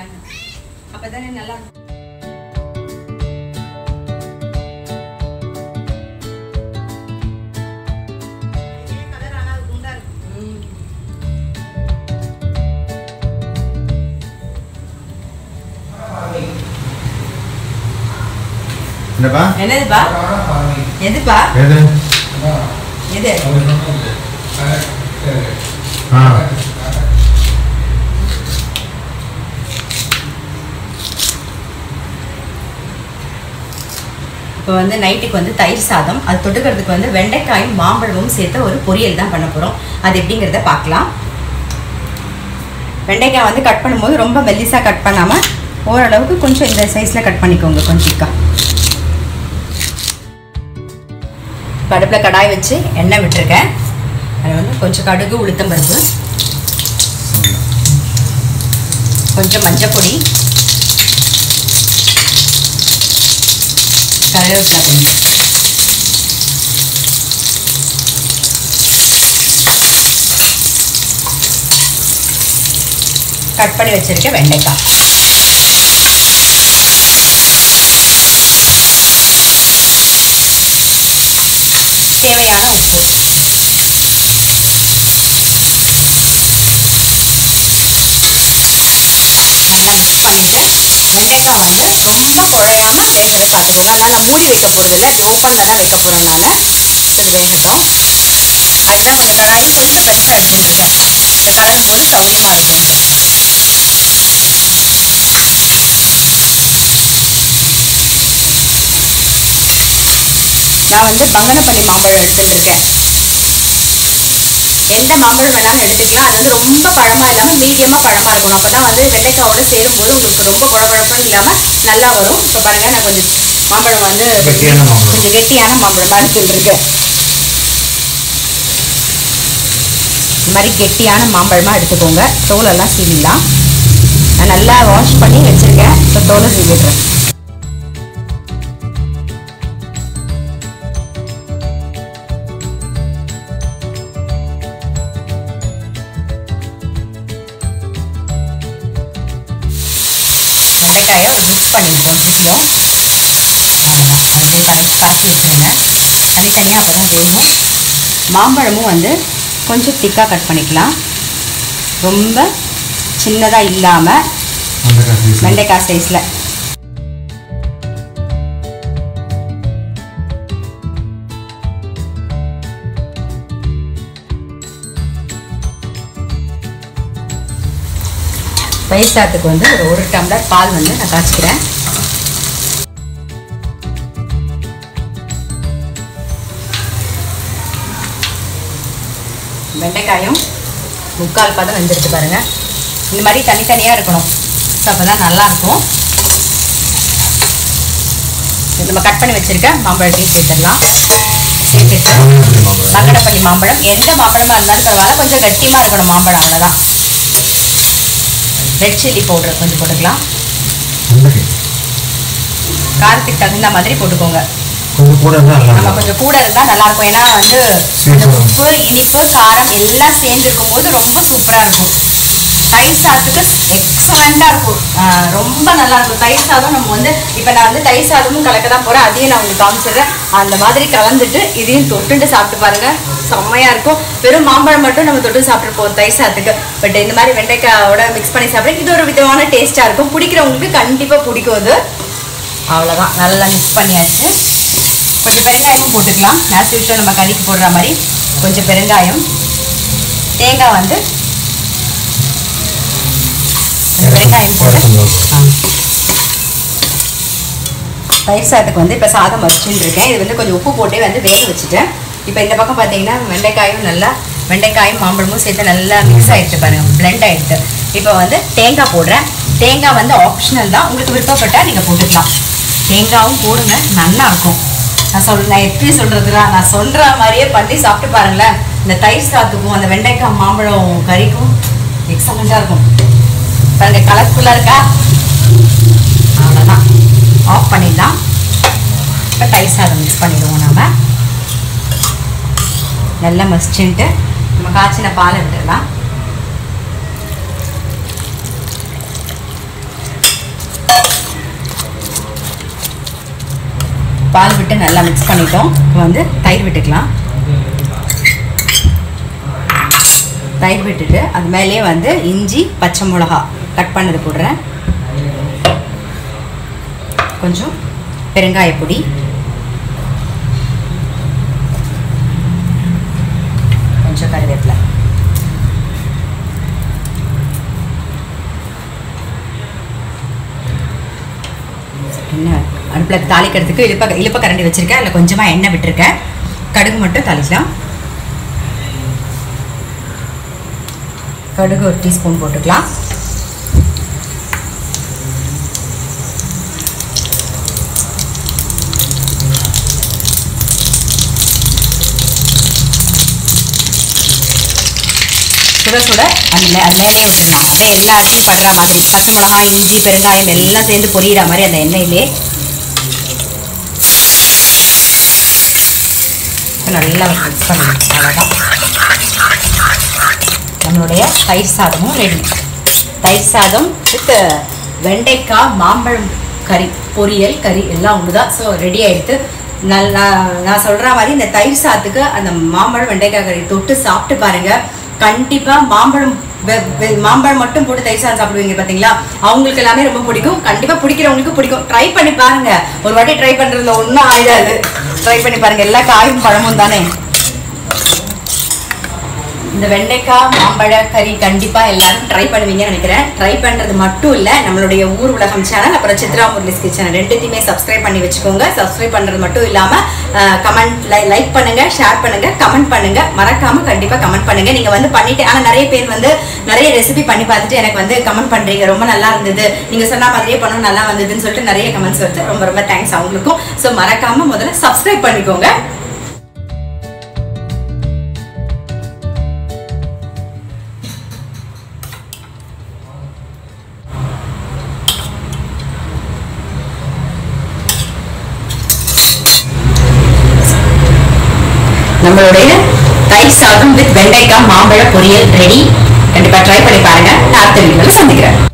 வைக்கலான்னு. அப்பதானே நல்லா இருக்கும். என்னப்பா? என்னதுப்பா? எதுப்பா? எது? எது? இப்போ வந்து நைட்டுக்கு வந்து தயிர் சாதம், அது தொட்டுக்கிறதுக்கு வந்து வெண்டைக்காயும் மாம்பழமும் சேர்த்து ஒரு பொரியல் தான் பண்ண போகிறோம். அது எப்படிங்கிறத பார்க்கலாம். வெண்டைக்காய் வந்து கட் பண்ணும்போது ரொம்ப மெல்லிசாக கட் பண்ணாமல் ஓரளவுக்கு கொஞ்சம் இந்த சைஸில் கட் பண்ணிக்கோங்க. கொஞ்சம் திக்காக அடுப்பில் கடாய் வச்சு எண்ணெய் விட்டுருக்கேன். அது வந்து கொஞ்சம் கடுகு, உளுத்தம் பருப்பு, கொஞ்சம் மஞ்சள் பொடி, கருவேப்பிலை கொஞ்சம், கட் பண்ணி வச்சிருக்க வெண்டைக்காய், தேவையான உப்பு, நல்லா மிக்ஸ் பண்ணிவிட்டு வெண்டைக்காய் வந்து ரொம்ப குழையாமல் வேகிறத பார்த்துக்கோங்க. அதனால் நான் மூடி வைக்க போகிறதில்ல, இப்படி ஓப்பனில் தான் வைக்க போகிறேன் நான். இது வேகட்டும். அதுதான் கொஞ்சம் கடாயும் கொஞ்சம் பெருசாக எடுத்துட்டுருக்கேன். இதை கலரும் போது சௌரியமாக இருக்கும்ட்டு. நான் வந்து பங்கனப்பள்ளி மாம்பழம் எடுத்துட்டுருக்கேன். எந்த மாம்பழம் வேணாலும் எடுத்துக்கலாம். அது வந்து ரொம்ப பழமாக இல்லாமல் மீடியமாக பழமாக இருக்கணும். அப்போ தான் வந்து வெண்டைக்காயோட சேரும்போது உங்களுக்கு ரொம்ப குழப்பம் இல்லாமல் நல்லா வரும். இப்போ பாருங்கள், நான் கொஞ்சம் மாம்பழம் வந்து கொஞ்சம் கெட்டியான மாம்பழமாக எடுத்துட்டுருக்கேன். இந்த மாதிரி கெட்டியான மாம்பழமாக எடுத்துக்கோங்க. தோலெல்லாம் சீவிடலாம். நான் நல்லா வாஷ் பண்ணி வச்சுருக்கேன். இப்போ தோலை சீவிடுறேன். வெண்டைக்காயை ஒரு மிக்ஸ் பண்ணியிருக்கோம் திருப்பியும். அப்படியே காய்ச்சி விட்டுருங்க. தனித்தனியாக அப்போ தான் வேணும். மாம்பழமும் வந்து கொஞ்சம் திக்காக கட் பண்ணிக்கலாம். ரொம்ப சின்னதாக இல்லாமல் வெண்டைக்காய் சைஸில். தயிர் சாதத்துக்கு வந்து ஒரு டம்ளர் பால் வந்து நான் காய்ச்சிக்கிறேன். வெண்டைக்காயும் முக்கால் பதம் வெந்துருக்கு பாருங்கள். இந்த மாதிரி தனித்தனியாக இருக்கணும். ஸோ அப்போ தான் நல்லாயிருக்கும். நம்ம கட் பண்ணி வச்சுருக்க மாம்பழத்தையும் சேர்த்துடலாம். சேர்த்துட்டு பங்கனப்பள்ளி மாம்பழம், எந்த மாம்பழமாக இருந்தாலும் பரவாயில்ல, கொஞ்சம் கட்டியமாக இருக்கணும் மாம்பழம், அவ்வளோதான். ரெட் சில்லி பவுடர் கொஞ்சம் போட்டுக்கலாம். காரத்துக்கு தகுந்த மாதிரி போட்டுக்கோங்க. நம்ம கொஞ்சம் கூட இருந்தால் நல்லாயிருக்கும். ஏன்னா வந்து அந்த உப்பு, இனிப்பு, காரம் எல்லாம் சேர்ந்துருக்கும் போது ரொம்ப சூப்பராக இருக்கும். தயிர் சாதத்துக்கு எக்ஸலண்ட்டாக இருக்கும். ரொம்ப நல்லாயிருக்கும் தயிர் சாதம். நம்ம வந்து இப்போ நான் வந்து தயிர் சாதமும் கலக்க தான் போகிறேன். அதையும் நான் உங்களுக்கு காமிச்சிடுறேன். அந்த மாதிரி கலந்துட்டு இதையும் தொட்டுட்டு சாப்பிட்டு பாருங்கள். செம்மையாக இருக்கும். வெறும் மாம்பழம் மட்டும் நம்ம தொட்டு சாப்பிட்ருப்போம் தயிர் சாதத்துக்கு. பட் இந்த மாதிரி வெண்டைக்காயோட மிக்ஸ் பண்ணி சாப்பிட்றேன். இது ஒரு விதமான டேஸ்ட்டாக இருக்கும். பிடிக்கிறவங்களுக்கு கண்டிப்பாக பிடிக்கும் அது. அவ்வளோதான், நல்லா மிக்ஸ் பண்ணியாச்சு. கொஞ்சம் பெருங்காயமும் போட்டுக்கலாம். ஆஸ் யூஷுவல் நம்ம கறிக்கு போடுற மாதிரி கொஞ்சம் பெருங்காயம். தேங்காய் வந்து பெருங்காயம் போட்டு தயிர் சாதத்துக்கு வந்து இப்போ சாதம் வச்சுட்டு இருக்கேன். இது வந்து கொஞ்சம் உப்பு போட்டே வந்து வேக வச்சுட்டேன். இப்போ இந்த பக்கம் பார்த்தீங்கன்னா வெண்டைக்காயும் மாம்பழமும் சேர்த்து நல்லா மிக்ஸ் ஆகிடுச்சு பாருங்கள், பிளெண்ட் ஆகிடுச்சு. இப்போ வந்து தேங்காய் போடுறேன். தேங்காய் வந்து ஆப்ஷனல் தான், உங்களுக்கு விருப்பப்பட்டால் நீங்கள் போட்டுக்கலாம். தேங்காயும் போடுங்க, நல்லாயிருக்கும். நான் எப்படி சொல்கிறதுனா, நான் சொல்கிற மாதிரியே பண்ணி சாப்பிட்டு பாருங்களேன். இந்த தயிர் சாதத்துக்கும் அந்த வெண்டைக்காய் மாம்பழம் கறிக்கும் எக்ஸலண்ட்டாக இருக்கும். பாருங்கள், கலர்ஃபுல்லாக இருக்கா? அவ்வளோதான், ஆஃப் பண்ணிடலாம். இப்போ தயிர் சாதம் மிக்ஸ் பண்ணிடுவோம். நம்ம நல்லா மசிச்சுட்டு நம்ம காய்ச்சின பாலை விட்டுடலாம். பால் விட்டு நல்லா மிக்ஸ் பண்ணிட்டோம். இப்போ வந்து தயிர் விட்டுக்கலாம். தயிர் விட்டுட்டு அது மேலேயே வந்து இஞ்சி பச்சை மிளகா கட் பண்ணது போடுறேன். கொஞ்சம் பெருங்காய பொடி, கொஞ்சம் கருவேப்பிலை, எண்ணெய் அடுப்பில் தாளிக்கிறதுக்கு இழுப்ப கரண்டி வச்சுருக்கேன். அதில் கொஞ்சமாக எண்ணெய் விட்டுருக்கேன். கடுகு மட்டும் தாளிக்கலாம். கடுகு 1 டீஸ்பூன் போட்டுக்கலாம். சுட சுட அது மேலே விட்டுடலாம். அப்படியே எல்லா இடத்துலையும் படுற மாதிரி பச்சை மிளகாய், இஞ்சி, பெருங்காயம் எல்லாம் சேர்ந்து பொரியிற மாதிரி அந்த எண்ணெயிலே நல்லா மிக்ஸ் பண்ணிடுச்சு. அவ்வளோதான், நம்மளுடைய தயிர் சாதமும் ரெடி. தயிர் சாதம் வித் வெண்டைக்காய் மாம்பழம் கறி, பொரியல் கறி எல்லாம் ஒன்று தான். ஸோ ரெடி ஆகிடுது. நான் சொல்கிற மாதிரி இந்த தயிர் சாதத்துக்கு அந்த மாம்பழம் வெண்டைக்காய் கறி தொட்டு சாப்பிட்டு பாருங்கள். கண்டிப்பாக மாம்பழம் மட்டும் போட்டு தயிர் சாதம் சாப்பிடுவீங்க பார்த்தீங்களா, அவங்களுக்கு எல்லாமே ரொம்ப பிடிக்கும். கண்டிப்பாக பிடிக்கிறவங்களுக்கு பிடிக்கும். ட்ரை பண்ணி பாருங்க. ஒரு வாட்டி ட்ரை பண்ணுறதுல ஒன்றும் ஆயிடாது. ட்ரை பண்ணி பாருங்க. எல்லா காயும் பழமும் தானே. இந்த வெண்டைக்காய் மாம்பழ கறி கண்டிப்பாக எல்லாரும் ட்ரை பண்ணுவீங்கன்னு நினைக்கிறேன். ட்ரை பண்ணுறது மட்டும் இல்லை, நம்மளுடைய ஊர் உலகம் சேனல் அப்புறம் சித்ரா முரளிஸ் கிச்சன் ரெண்டுத்தையுமே சப்ஸ்கிரைப் பண்ணி வச்சுக்கோங்க. சப்ஸ்கிரைப் பண்ணுறது மட்டும் இல்லாமல் கமெண்ட் லைக் பண்ணுங்கள், ஷேர் பண்ணுங்கள், கமெண்ட் பண்ணுங்கள். மறக்காமல் கண்டிப்பாக கமெண்ட் பண்ணுங்கள். நீங்கள் வந்து பண்ணிட்டு, ஆனால் நிறைய பேர் வந்து நிறைய ரெசிபி பண்ணி பார்த்துட்டு எனக்கு வந்து கமெண்ட் பண்ணுறீங்க, ரொம்ப நல்லா இருந்தது, நீங்கள் சொன்ன மாதிரியே பண்ணணும், நல்லா வந்ததுன்னு சொல்லிட்டு நிறைய கமெண்ட்ஸ் வருது. ரொம்ப ரொம்ப தேங்க்ஸ் அவங்களுக்கும். ஸோ மறக்காமல் முதல்ல சப்ஸ்கிரைப் பண்ணிக்கோங்க. நம்மளுடைய தயிர் சாதம் வித் வெண்டைக்காய் மாம்பழ பொரியல் ரெடி. கண்டிப்பா ட்ரை பண்ணி பாருங்க. நான் அடுத்த வீடியோல சந்திக்கிறேன்.